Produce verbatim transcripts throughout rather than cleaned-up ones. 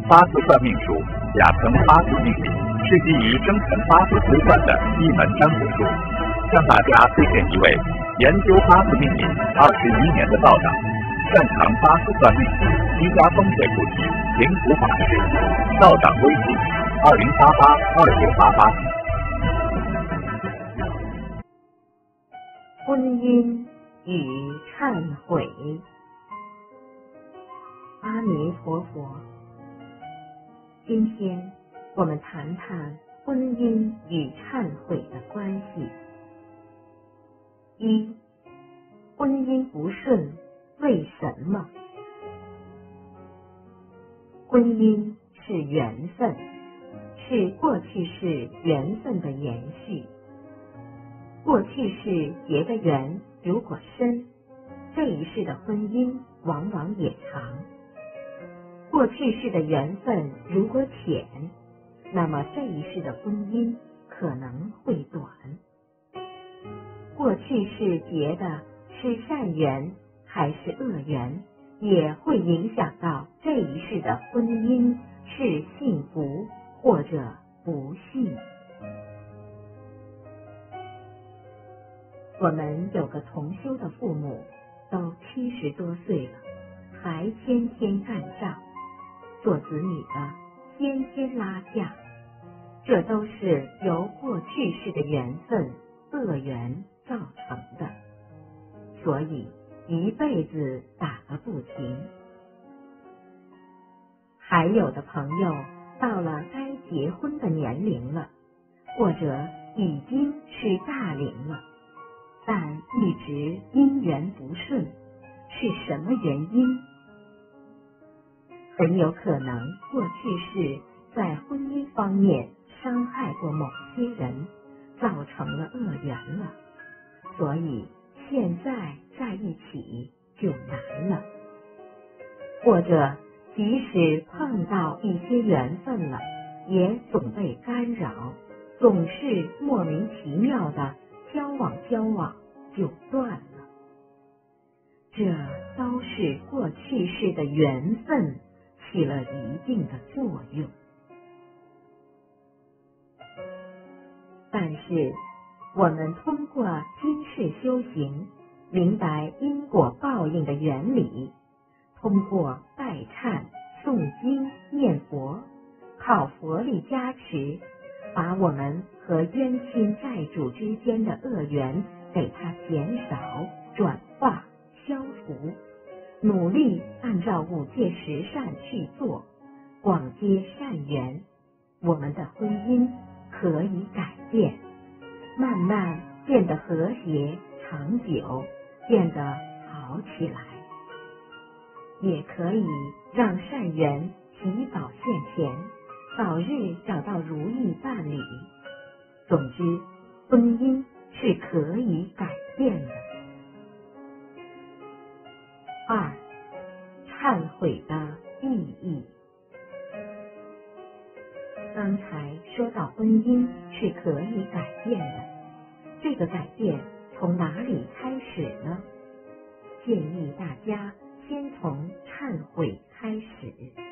八字算命术，雅称八字命理，是基于生辰八字推算的一门占卜术。向大家推荐一位研究八字命理二十余年的道长，擅长八字算命，居家风水布局，灵符法师。道长微信：二零八八二九八八。 婚姻与忏悔。阿弥陀佛。今天我们谈谈婚姻与忏悔的关系。一、婚姻不顺，为什么？婚姻是缘分，是过去世缘分的延续。过去世结的缘如果深，这一世的婚姻往往也长。过去世的缘分如果浅，那么这一世的婚姻可能会短。过去世结的是善缘还是恶缘，也会影响到这一世的婚姻是幸福或者不幸。我们有个同修的父母都七十多岁了，还天天干仗，做子女的天天拉架，这都是由过去世的缘分恶缘造成的，所以一辈子打个不停。还有的朋友到了该结婚的年龄了，或者已经是大龄了，但一直姻缘不顺，是什么原因？很有可能过去世在婚姻方面伤害过某些人，造成了恶缘了，所以现在在一起就难了。或者即使碰到一些缘分了，也总被干扰，总是莫名其妙的交往交往就断了。这都是过去世的缘分起了一定的作用。但是我们通过今世修行，明白因果报应的原理，通过拜忏、诵经、念佛，靠佛力加持，把我们和冤亲债主之间的恶缘给它减少、转化、消除，努力按照五戒十善去做，广结善缘，我们的婚姻可以改变，慢慢变得和谐长久，变得好起来。也可以让善缘提早现前，早日找到如意伴侣。总之，婚姻是可以改变的。二、忏悔的意义。刚才说到婚姻是可以改变的，这个改变从哪里开始呢？建议大家先从忏悔开始。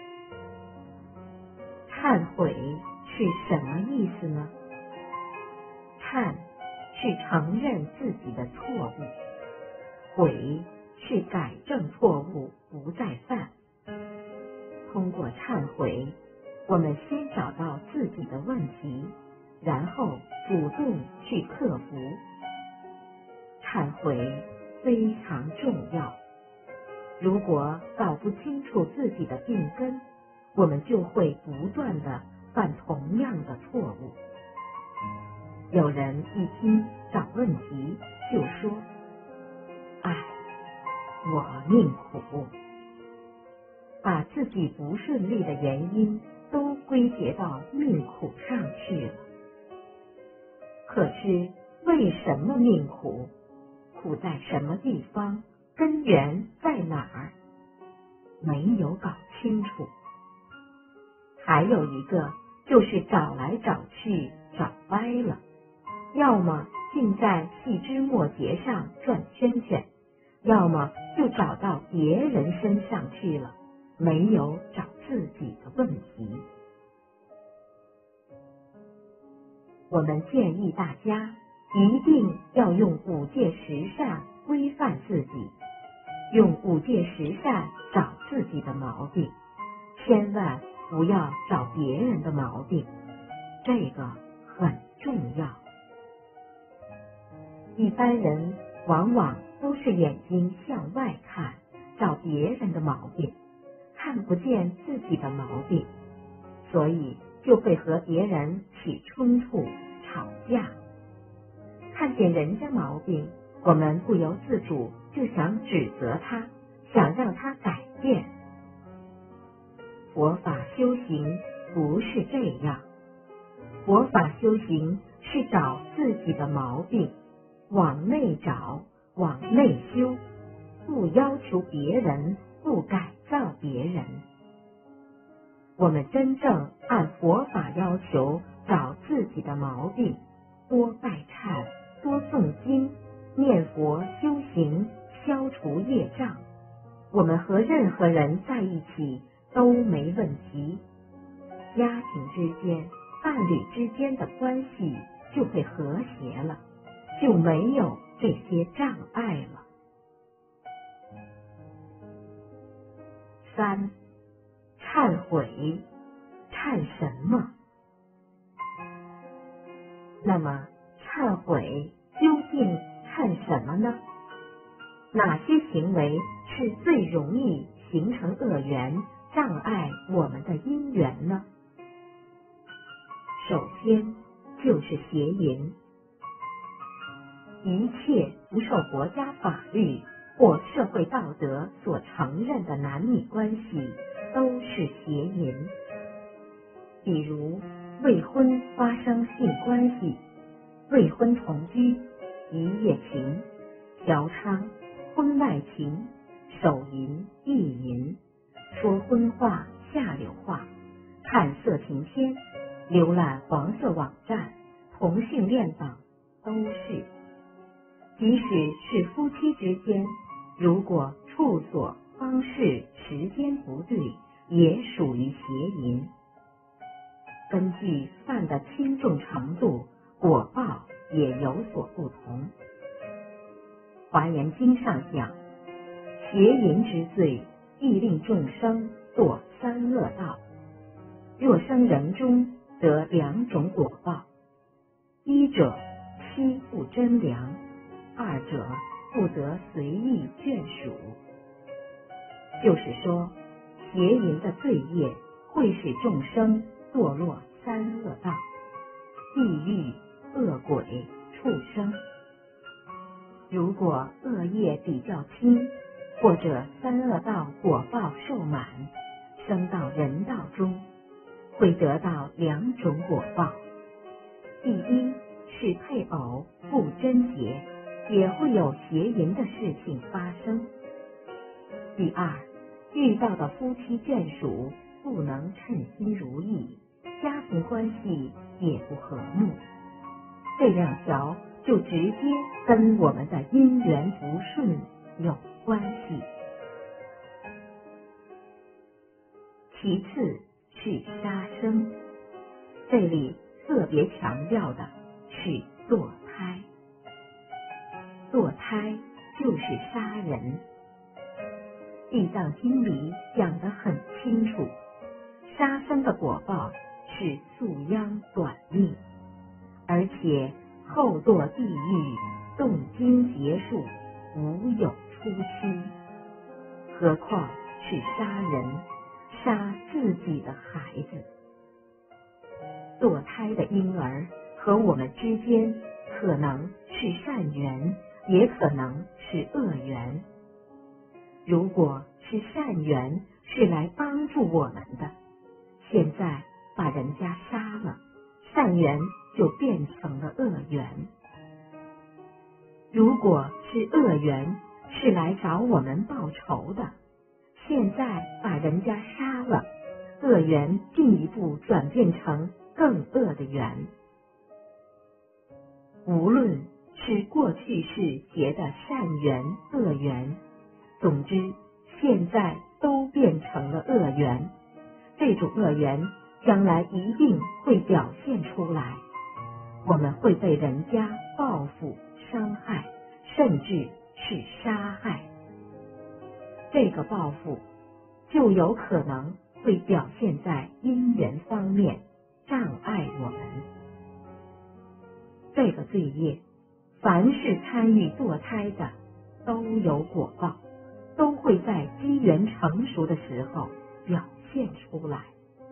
忏悔是什么意思呢？忏是承认自己的错误，悔是改正错误，不再犯。通过忏悔，我们先找到自己的问题，然后主动去克服。忏悔非常重要，如果搞不清楚自己的病根，我们就会不断的犯同样的错误。有人一听找问题就说：哎，我命苦，把自己不顺利的原因都归结到命苦上去了。可是为什么命苦？苦在什么地方？根源在哪儿？没有搞清楚。还有一个就是找来找去找歪了，要么尽在细枝末节上转圈圈，要么就找到别人身上去了， 没有找自己的问题。我们建议大家一定要用五戒十善规范自己，用五戒十善找自己的毛病，千万不要找别人的毛病，这个很重要。一般人往往都是眼睛向外看，找别人的毛病，看不见自己的毛病，所以就会和别人起冲突、吵架。看见人家毛病，我们不由自主就想指责他，想让他改变。佛法修行不是这样，佛法修行是找自己的毛病，往内找，往内修，不要求别人，不改造别人。我们真正按佛法要求找自己的毛病，多拜忏，多诵经，念佛修行，消除业障，我们和任何人在一起都没问题，家庭之间、伴侣之间的关系就会和谐了，就没有这些障碍了。三、忏悔，忏什么？那么忏悔究竟忏什么呢？哪些行为是最容易形成恶缘，障碍我们的因缘呢？首先就是邪淫，一切不受国家法律或社会道德所承认的男女关系都是邪淫。比如未婚发生性关系、未婚同居、一夜情、嫖娼、婚外情、手淫、意淫、说荤话、下流话、看色情片、浏览黄色网站、同性恋等都是。即使是夫妻之间，如果处所、方式、时间不对，也属于邪淫。根据犯的轻重程度，果报也有所不同。华严经上讲，邪淫之罪，亦令众生堕三恶道。若生人中，得两种果报：一者欺负真良，二者不得随意眷属。就是说，邪淫的罪业会使众生堕落三恶道，地狱、恶鬼、畜生。如果恶业比较轻，或者三恶道果报受满，升到人道中，会得到两种果报。第一是配偶不贞洁，也会有邪淫的事情发生。第二，遇到的夫妻眷属不能称心如意，家庭关系也不和睦，这两条就直接跟我们的姻缘不顺有关系。其次是杀生，这里特别强调的是堕胎。堕胎就是杀人。地藏经里讲得很清楚，杀生的果报是宿殃短命，而且后堕地狱，动经结束，无有出期。何况是杀人，杀自己的孩子。堕胎的婴儿和我们之间可能是善缘，也可能是恶缘。如果是善缘，是来帮助我们的，现在把人家杀了，善缘就变成了恶缘。如果是恶缘，是来找我们报仇的，现在把人家杀了，恶缘进一步转变成更恶的缘。无论是过去世结的善缘、恶缘，总之现在都变成了恶缘，这种恶缘将来一定会表现出来，我们会被人家报复、伤害，甚至是杀害。这个报复就有可能会表现在因缘方面，障碍我们。这个罪业，凡是参与堕胎的都有果报，都会在机缘成熟的时候表现出来。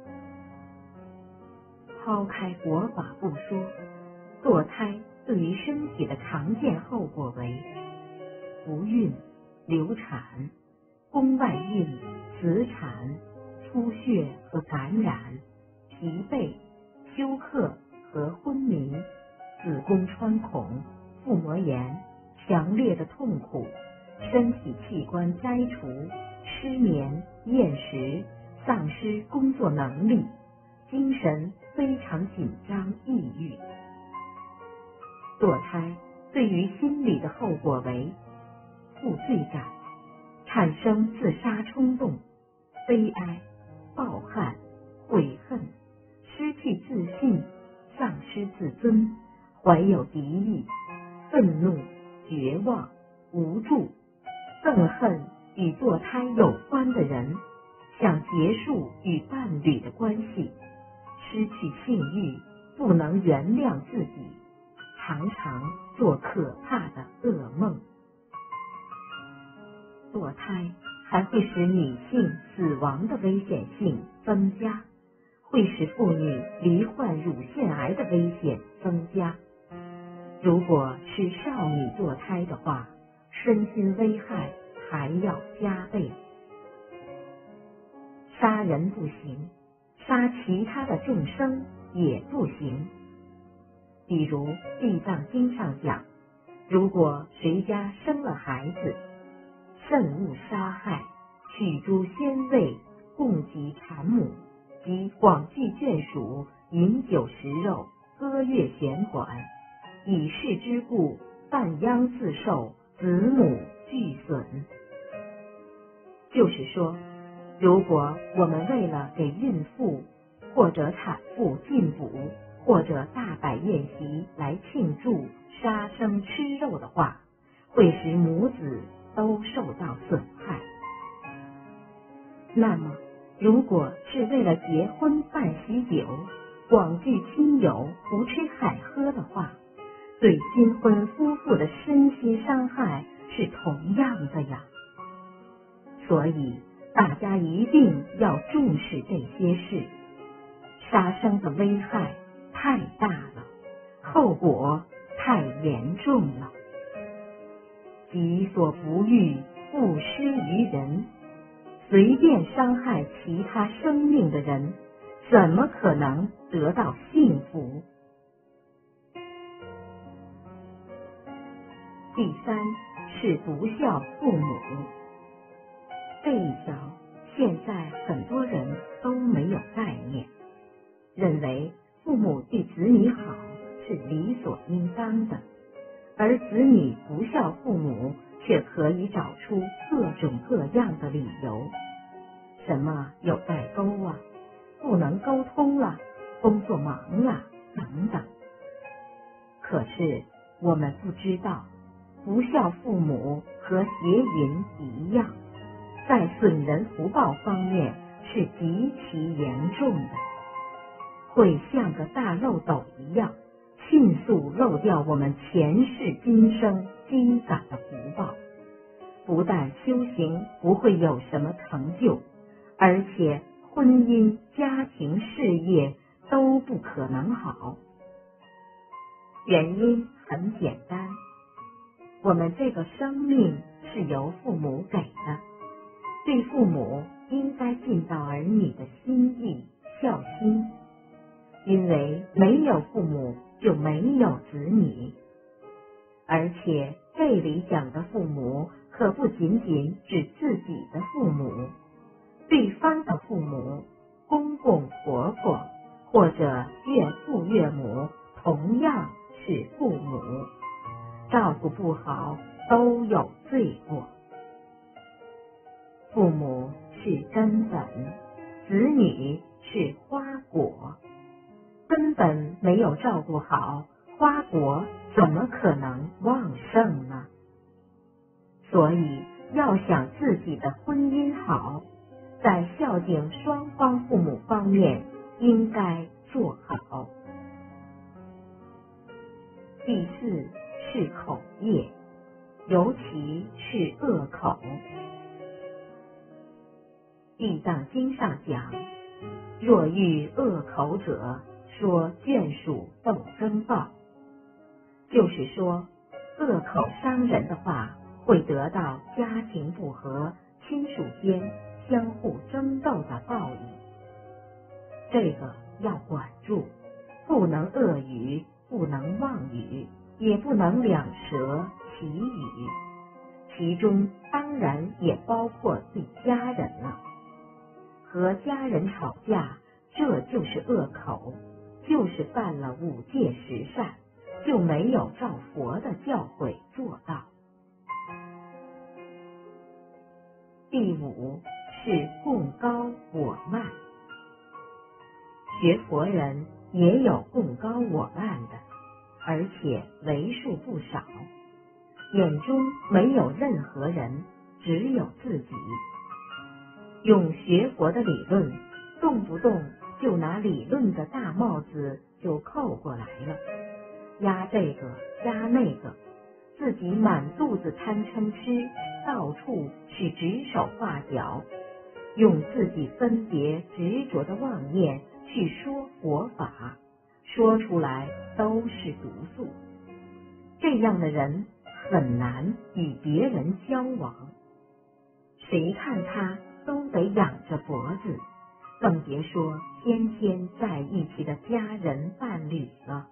抛开国法不说，堕胎对于身体的常见后果为不孕、流产、宫外孕、死产、出血和感染、疲惫、休克和昏迷、子宫穿孔、腹膜炎、强烈的痛苦、身体器官摘除、失眠、厌食、丧失工作能力、精神非常紧张、抑郁。堕胎对于心理的后果为负罪感，产生自杀冲动、悲哀、抱憾、悔恨、失去自信、丧失自尊、怀有敌意、愤怒、绝望、无助，憎恨与堕胎有关的人，想结束与伴侣的关系，失去性欲，不能原谅自己，常常做可怕的噩梦。堕胎还会使女性死亡的危险性增加，会使妇女罹患乳腺癌的危险增加。如果是少女堕胎的话，身心危害还要加倍。杀人不行，杀其他的众生也不行。比如《地藏经》上讲，如果谁家生了孩子，慎勿杀害，取诸鲜味，供给产母，及广聚眷属，饮酒食肉，歌乐弦管，以是之故，半殃自受，子母俱损。就是说，如果我们为了给孕妇或者产妇进补，或者大摆宴席来庆祝杀生吃肉的话，会使母子都受到损害。那么如果是为了结婚办喜酒，广聚亲友，胡吃海喝的话，对新婚夫妇的身心伤害是同样的呀。所以大家一定要重视这些事，杀生的危害太大了，后果太严重了。己所不欲，勿施于人。随便伤害其他生命的人，怎么可能得到幸福？第三是不孝父母。这一条现在很多人都没有概念，认为父母对子女好是理所应当的，而子女不孝父母却可以找出各种各样的理由，什么有代沟啊，不能沟通了，工作忙了等等。可是我们不知道，不孝父母和邪淫一样，在损人福报方面是极其严重的，会像个大漏斗一样，迅速漏掉我们前世今生积攒的福报。不但修行不会有什么成就，而且婚姻、家庭、事业都不可能好。原因很简单，我们这个生命是由父母给的，对父母应该尽到儿女的心意、孝心，因为没有父母就没有子女。而且这里讲的父母可不仅仅指自己的父母，对方的父母、公公婆婆或者岳父岳母同样是父母，照顾不好都有罪过。父母是根本，子女是花果。根本没有照顾好，花果怎么可能旺盛呢？所以要想自己的婚姻好，在孝敬双方父母方面应该做好。第四是口业，尤其是恶口。地藏经上讲，若遇恶口者，说眷属斗争报，就是说恶口伤人的话会得到家庭不和、亲属间相互争斗的报应。这个要管住，不能恶语，不能妄语，也不能两舌绮语，其中当然也包括对家人了。和家人吵架，这就是恶口，就是犯了五戒十善，就没有照佛的教诲做到。第五是共高我慢。学佛人也有共高我慢的，而且为数不少，眼中没有任何人，只有自己。用学佛的理论，动不动就拿理论的大帽子就扣过来了，压这个压那个，自己满肚子贪嗔痴，到处去指手画脚，用自己分别执着的妄念去说佛法，说出来都是毒素。这样的人很难与别人交往，谁看他都得仰着脖子，更别说天天在一起的家人伴侣了。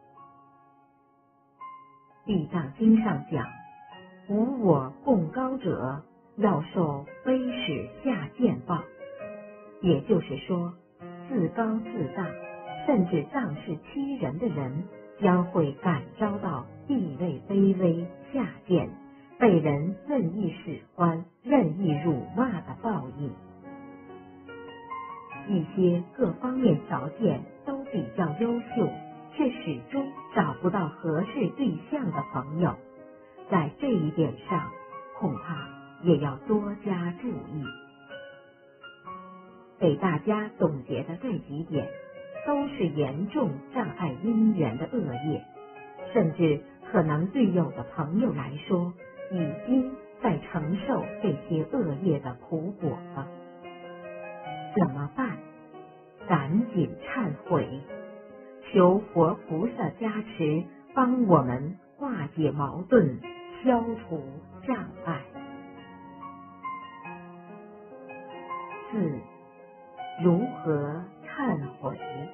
地藏经上讲，无我共高者，要受卑使下贱报。也就是说，自高自大，甚至仗势欺人的人，将会感召到地位卑微下贱，被人任意使唤、任意辱骂的报应。一些各方面条件都比较优秀，却始终找不到合适对象的朋友，在这一点上恐怕也要多加注意。给大家总结的这几点，都是严重障碍姻缘的恶业，甚至可能对有的朋友来说，已经在承受这些恶业的苦果了。怎么办？赶紧忏悔，求佛菩萨加持，帮我们化解矛盾，消除障碍。四、如何忏悔？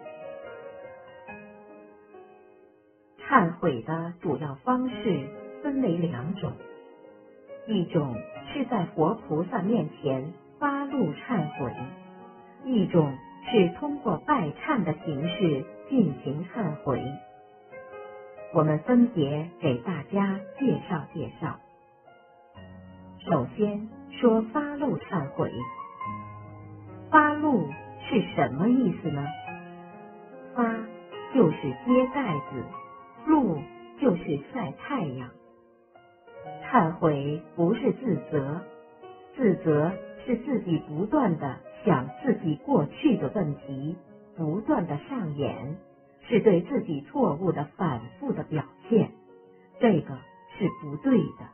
忏悔的主要方式分为两种，一种是在佛菩萨面前发露忏悔，一种是通过拜忏的形式进行忏悔。我们分别给大家介绍介绍。首先说发露忏悔。发露是什么意思呢？发就是揭盖子，露就是晒太阳。忏悔不是自责，自责是自己不断的想自己过去的问题，不断的上演，是对自己错误的反复的表现，这个是不对的。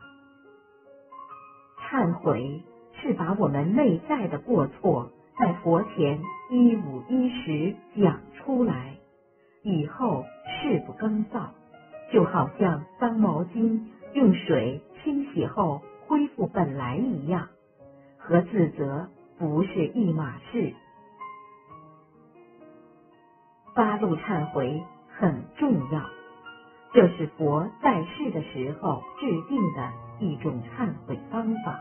忏悔是把我们内在的过错在佛前一五一十讲出来，以后誓不更造，就好像脏毛巾用水清洗后恢复本来一样，和自责不是一码事。发露忏悔很重要，这是佛在世的时候制定的一种忏悔方法。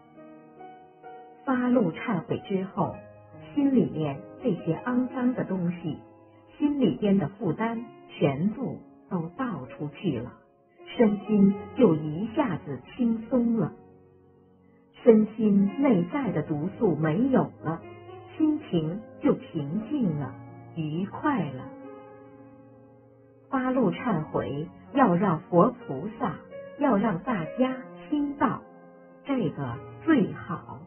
发露忏悔之后，心里面这些肮脏的东西，心里边的负担全部都倒出去了，身心就一下子轻松了。 身心内在的毒素没有了，心情就平静了，愉快了。发露忏悔要让佛菩萨，要让大家听到，这个最好。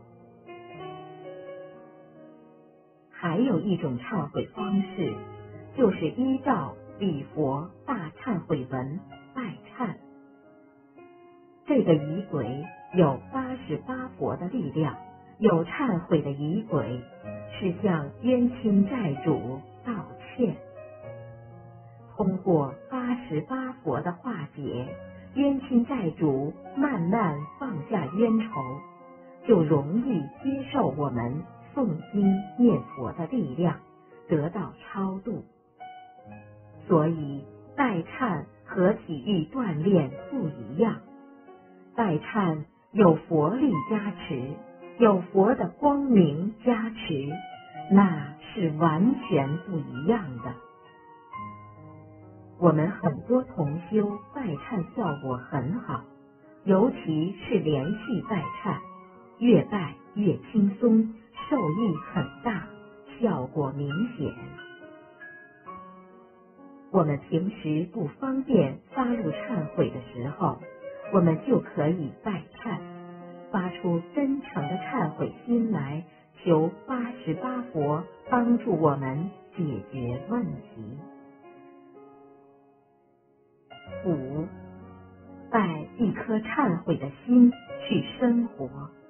还有一种忏悔方式，就是依照礼佛大忏悔文拜忏。这个仪轨有八十八佛的力量，有忏悔的仪轨是向冤亲债主道歉。通过八十八佛的化解，冤亲债主慢慢放下冤仇，就容易接受我们诵经念佛的力量，得到超度。所以拜忏和体育锻炼不一样，拜忏有佛力加持，有佛的光明加持，那是完全不一样的。我们很多同修拜忏效果很好，尤其是连续拜忏，越拜越轻松，受益很大，效果明显。我们平时不方便发露忏悔的时候，我们就可以拜忏，发出真诚的忏悔心来，求八十八佛帮助我们解决问题。五，带一颗忏悔的心去生活。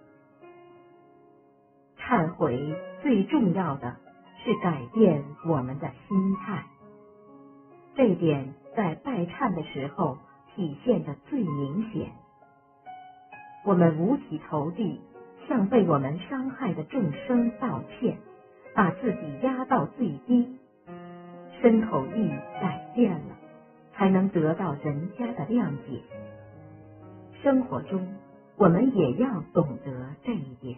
忏悔最重要的是改变我们的心态，这点在拜忏的时候体现得最明显。我们五体投地，向被我们伤害的众生道歉，把自己压到最低，身口意改变了，才能得到人家的谅解。生活中我们也要懂得这一点。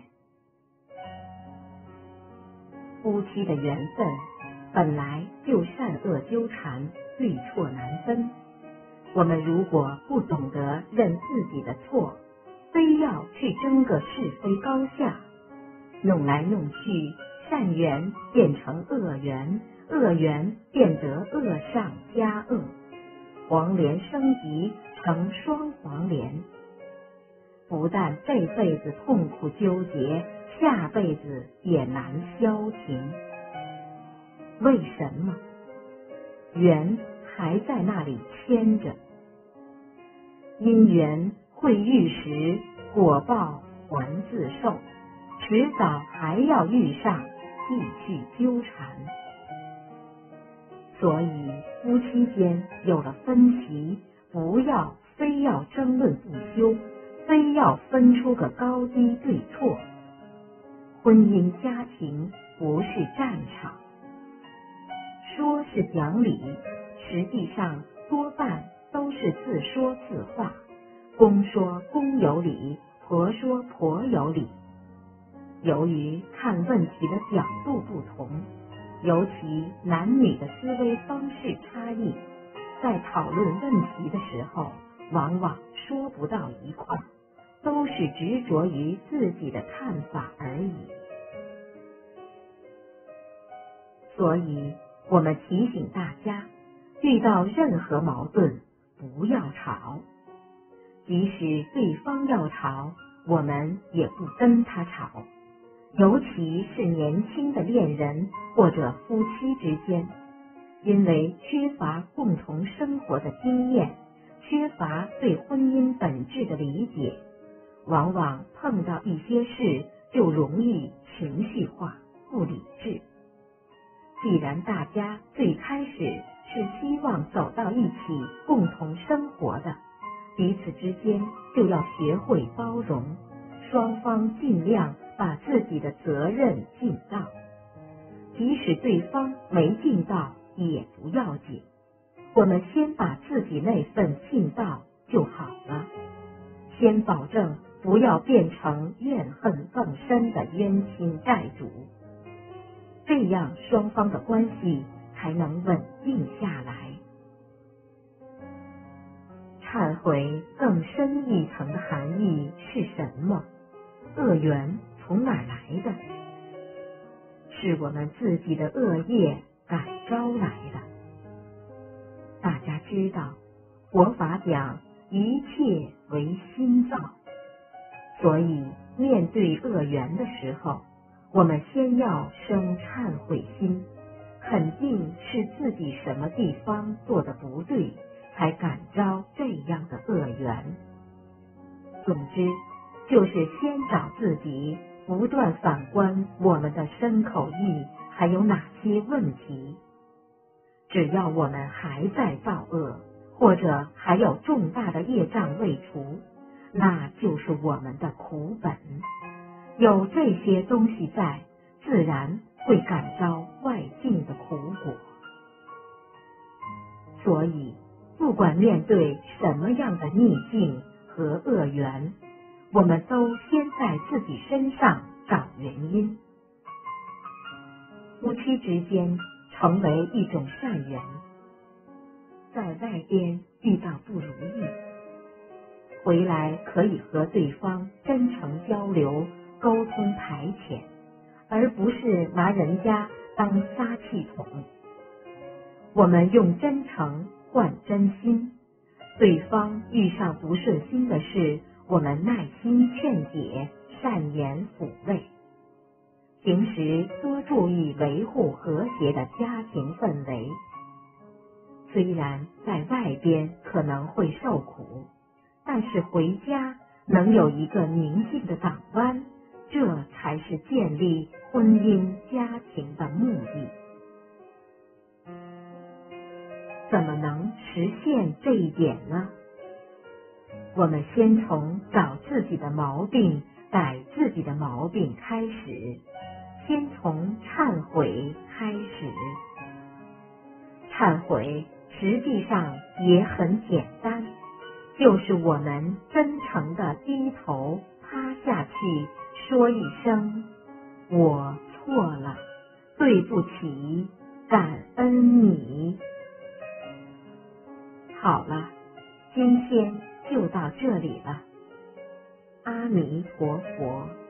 夫妻的缘分本来就善恶纠缠，对错难分。我们如果不懂得认自己的错，非要去争个是非高下，弄来弄去，善缘变成恶缘，恶缘变得恶上加恶，黄连升级成双黄连，不但这辈子痛苦纠结，下辈子也难消停。为什么？缘还在那里牵着，因缘会遇时，果报还自受，迟早还要遇上，继续纠缠。所以夫妻间有了分歧，不要非要争论不休，非要分出个高低对错。婚姻家庭不是战场，说是讲理，实际上多半都是自说自话，公说公有理，婆说婆有理。由于看问题的角度不同，尤其男女的思维方式差异，在讨论问题的时候，往往说不到一块，都是执着于自己的看法而已。所以我们提醒大家，遇到任何矛盾不要吵，即使对方要吵，我们也不跟他吵。尤其是年轻的恋人或者夫妻之间，因为缺乏共同生活的经验，缺乏对婚姻本质的理解，往往碰到一些事就容易情绪化、不理智。既然大家最开始是希望走到一起共同生活的，彼此之间就要学会包容，双方尽量把自己的责任尽到，即使对方没尽到也不要紧，我们先把自己那份尽到就好了，先保证不要变成怨恨更深的冤亲债主，这样双方的关系才能稳定下来。忏悔更深一层的含义是什么？ 恶缘从哪来的？是我们自己的恶业感招来的。大家知道，佛法讲一切为心造，所以面对恶缘的时候，我们先要生忏悔心，肯定是自己什么地方做的不对，才感召这样的恶缘。总之，就是先找自己，不断反观我们的身口意还有哪些问题。只要我们还在造恶，或者还有重大的业障未除，那就是我们的苦本。有这些东西在，自然会感召外境的苦果。所以，不管面对什么样的逆境和恶缘，我们都先在自己身上找原因。夫妻之间成为一种善缘，在外边遇到不如意，回来可以和对方真诚交流、沟通排遣，而不是拿人家当撒气筒。我们用真诚换真心，对方遇上不顺心的事，我们耐心劝解，善言抚慰。平时多注意维护和谐的家庭氛围。虽然在外边可能会受苦，但是回家能有一个宁静的港湾，这才是建立婚姻家庭的目的。怎么能实现这一点呢？我们先从找自己的毛病、改自己的毛病开始，先从忏悔开始。忏悔实际上也很简单，就是我们真诚地低头趴下去，说一声我错了，对不起，感恩你。好了，今天就到这里了。阿弥陀佛。